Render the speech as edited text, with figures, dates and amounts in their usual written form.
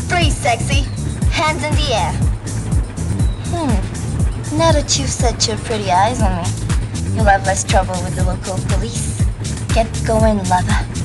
Freeze, sexy. Hands in the air. Now that you've set your pretty eyes on me, you'll have less trouble with the local police. Get going, lover.